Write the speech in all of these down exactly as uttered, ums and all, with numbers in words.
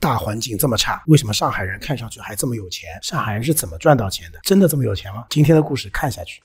大环境这么差，为什么上海人看上去还这么有钱？上海人是怎么赚到钱的？真的这么有钱吗？今天的故事看下去。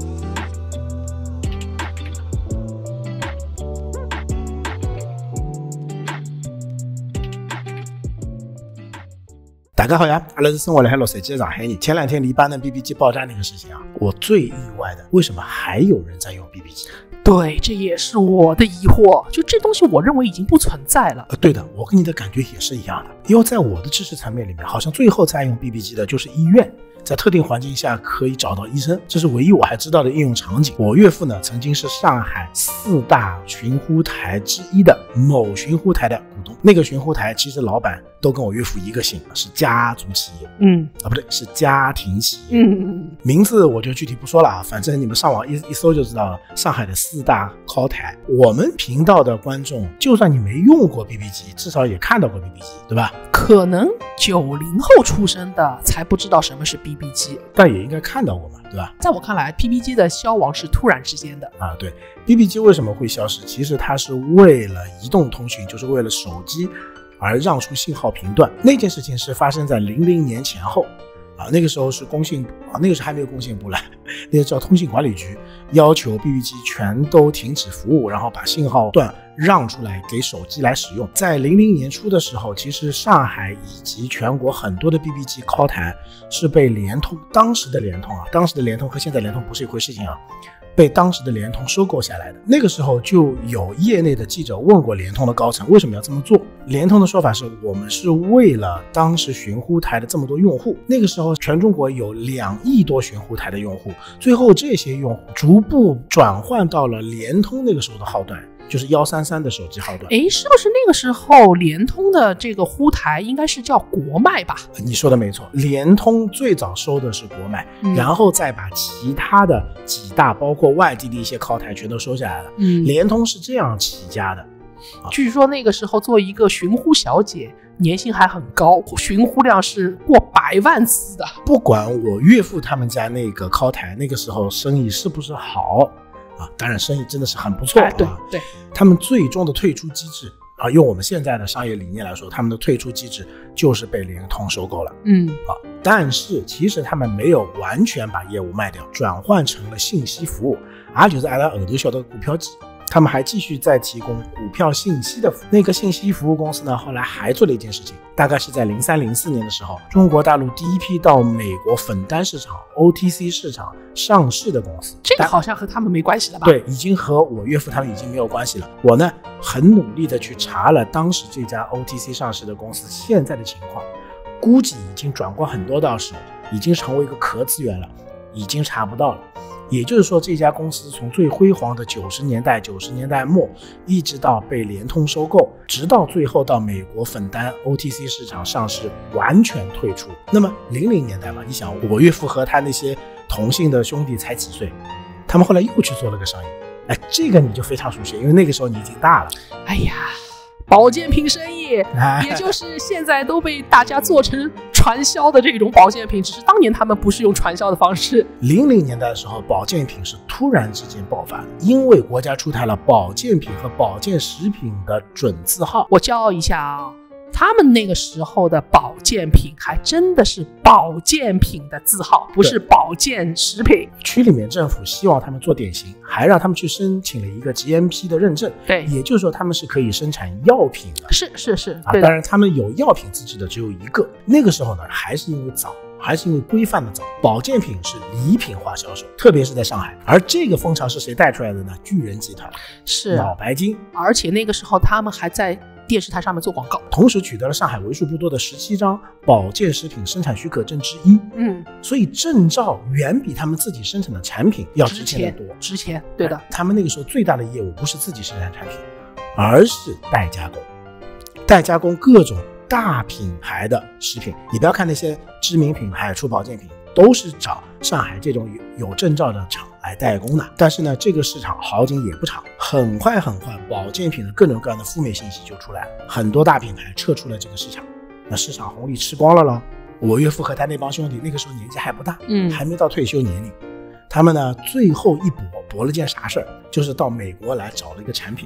大家好呀，阿拉是生活在洛杉矶的上海人。前两天黎巴嫩 B B 机爆炸那个事情啊，我最意外的，为什么还有人在用 B B 机？ 对，这也是我的疑惑。就这东西，我认为已经不存在了。 呃，对的，我跟你的感觉也是一样的。因为在我的知识层面里面，好像最后在用 B B 机的就是医院。在特定环境下可以找到医生，这是唯一我还知道的应用场景。我岳父呢，曾经是上海四大寻呼台之一的某寻呼台的股东。那个寻呼台其实老板都跟我岳父一个姓，是家族企业。 嗯， 啊，不对，是家庭企业。 嗯， 名字我就具体不说了啊，反正你们上网一一搜就知道了。上海的四大考台，我们频道的观众，就算你没用过 B B 机，至少也看到过 B B 机，对吧？ 可能九零后出生的才不知道什么是 B B 机， 但也应该看到过嘛，对吧？ 在我看来 ，B B 机的消亡是突然之间的啊。对 ，B B 机为什么会消失？其实它是为了移动通讯，就是为了手机而让出信号频段。那件事情是发生在零零年前后啊，那个时候是工信部啊，那个时候还没有工信部来，那个叫通信管理局，要求 B B 机全都停止服务，然后把信号段让出来给手机来使用。在零零年初的时候，其实上海以及全国很多的 B B 机靠台是被联通，当时的联通啊，当时的联通和现在联通不是一回事情啊，被当时的联通收购下来的。那个时候就有业内的记者问过联通的高层为什么要这么做。联通的说法是，我们是为了当时寻呼台的这么多用户，那个时候全中国有两亿多寻呼台的用户，最后这些用户逐步转换到了联通那个时候的号段，就是一三三的手机号段。 诶，是不是那个时候联通的这个呼台应该是叫国脉吧？ 你说的没错，联通最早收的是国脉，嗯、然后再把其他的几大包括外地的一些靠台全都收下来了。嗯，联通是这样起家的。 据说那个时候做一个寻呼小姐年薪还很高，寻呼量是过百万次的。 不管我岳父他们家那个靠台那个时候生意是不是好啊，当然生意真的是很不错、啊哎、 对对， 他们最终的退出机制啊，用我们现在的商业理念来说，他们的退出机制就是被联通收购了。 嗯啊，但是其实他们没有完全把业务卖掉，转换成了信息服务，也就是阿拉后头晓得股票机。他们还继续在提供股票信息的服务。那个信息服务公司呢，后来还做了一件事情，大概是在零三零四年的时候，中国大陆第一批到美国粉单市场 O T C 市场上市的公司。 这个好像和他们没关系了吧？ 对，已经和我岳父他们已经没有关系了。我呢，很努力的去查了当时这家 O T C 上市的公司现在的情况，估计已经转过很多到手，已经成为一个壳资源了，已经查不到了。也就是说，这家公司从最辉煌的九十年代、九十年代末，一直到被联通收购，直到最后到美国粉单 O T C 市场上市，完全退出。那么零零年代嘛，你想，我岳父和他那些同姓的兄弟才几岁，他们后来又去做了个商业。哎，这个你就非常熟悉，因为那个时候你已经大了。 哎呀，保健品生意，也就是现在都被大家做成传销的这种保健品，只是当年他们不是用传销的方式。 零零年代的时候，保健品是突然之间爆发的，因为国家出台了保健品和保健食品的准字号。 我骄傲一下啊，他们那个时候的保健品还真的是保健品的字号，不是保健食品。 区里面政府希望他们做典型，还让他们去申请了一个 G M P 的认证。 对， 也就是说他们是可以生产药品的。 是是是， 啊，当然他们有药品资质的只有一个。那个时候呢，还是因为早，还是因为规范的早，保健品是礼品化销售，特别是在上海。而这个风潮是谁带出来的呢？巨人集团， 是脑白金。 而且那个时候他们还在电视台上面做广告， 同时取得了上海为数不多的十七张保健食品生产许可证之一。 嗯， 所以证照远比他们自己生产的产品要值钱得多。 值钱，对的。 他们那个时候最大的业务不是自己生产产品，而是代加工，代加工各种大品牌的食品。你不要看那些知名品牌出保健品，都是找上海这种有有证照的厂来代工的。但是呢，这个市场好景也不长，很快很快，保健品的各种各样的负面信息就出来了，很多大品牌撤出了这个市场，那市场红利吃光了咯。我岳父和他那帮兄弟那个时候年纪还不大，嗯，还没到退休年龄。他们呢最后一搏搏了件啥事儿，就是到美国来找了一个产品，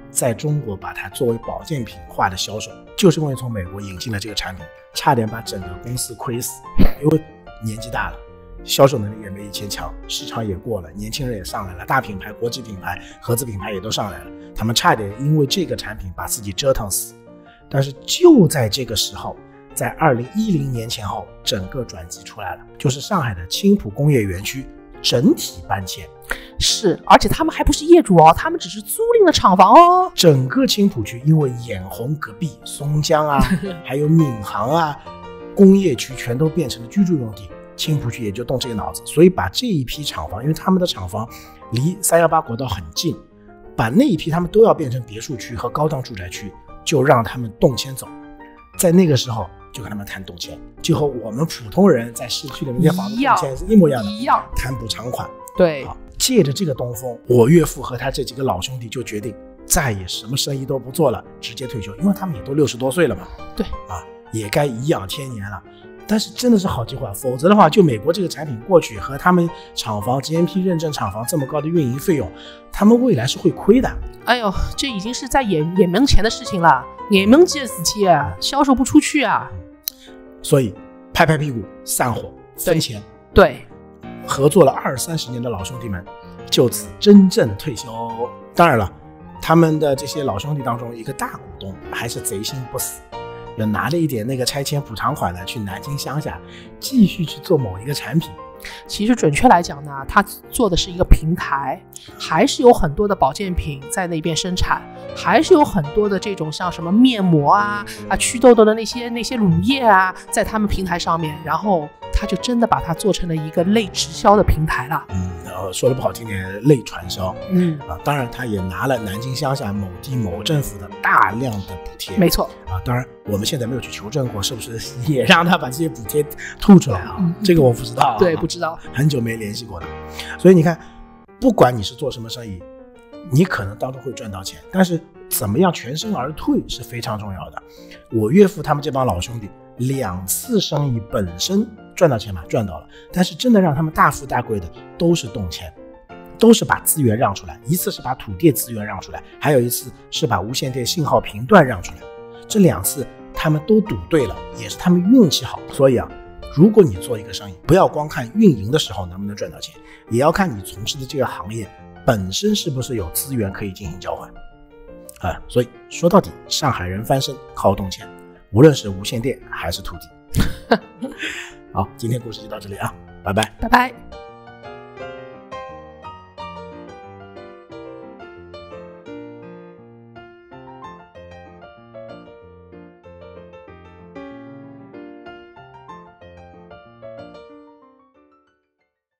在中国把它作为保健品化的销售，就是因为从美国引进了这个产品，差点把整个公司亏死。因为年纪大了，销售能力也没以前强，市场也过了，年轻人也上来了，大品牌、国际品牌、合资品牌也都上来了，他们差点因为这个产品把自己折腾死。但是就在这个时候，在二零一零年前后，整个转机出来了，就是上海的青浦工业园区整体搬迁。 是，而且他们还不是业主哦，他们只是租赁了厂房哦。 整个青浦区因为眼红隔壁松江啊，还有闵行啊，工业区全都变成了居住用地，青浦区也就动这个脑子，所以把这一批厂房，因为他们的厂房离三一八国道很近，把那一批他们都要变成别墅区和高档住宅区，就让他们动迁走。在那个时候就跟他们谈动迁，就和我们普通人在市区里面房子动迁是一模一样的， 一样谈补偿款。 对， 借着这个东风，我岳父和他这几个老兄弟就决定再也什么生意都不做了，直接退休，因为他们也都六十多岁了嘛。 对啊，也该颐养天年了。但是真的是好计划，否则的话，就美国这个产品过去和他们厂房 G M P 认证厂房这么高的运营费用，他们未来是会亏的。 哎呦，这已经是在眼眼门前的事情了，眼门前的事情啊，销售不出去啊。 所以拍拍屁股散伙分钱， 对， 合作了二三十年的老兄弟们就此真正退休。当然了，他们的这些老兄弟当中，一个大股东还是贼心不死，就拿了一点那个拆迁补偿款呢，去南京乡下继续去做某一个产品。 其实准确来讲呢，他做的是一个平台，还是有很多的保健品在那边生产，还是有很多的这种像什么面膜啊啊祛痘痘的那些那些乳液啊，在他们平台上面，然后他就真的把它做成了一个类直销的平台了。 嗯，然后说的不好听点，类传销。 嗯啊，当然他也拿了南京乡下某地某政府的大量的补贴。 没错啊，当然我们现在没有去求证过，是不是也让他把这些补贴吐出来啊？ 嗯、 这个我不知道、啊。 对，不知道， 很久没联系过了。所以你看，不管你是做什么生意，你可能当中会赚到钱，但是怎么样全身而退是非常重要的。我岳父他们这帮老兄弟两次生意本身赚到钱嘛，赚到了，但是真的让他们大富大贵的都是动迁，都是把资源让出来，一次是把土地资源让出来，还有一次是把无线电信号频段让出来。这两次他们都赌对了，也是他们运气好。所以啊，如果你做一个生意，不要光看运营的时候能不能赚到钱，也要看你从事的这个行业本身是不是有资源可以进行交换啊。所以说到底，上海人翻身靠动迁，无论是无线电还是土地。好，今天故事就到这里啊，拜拜， 拜拜。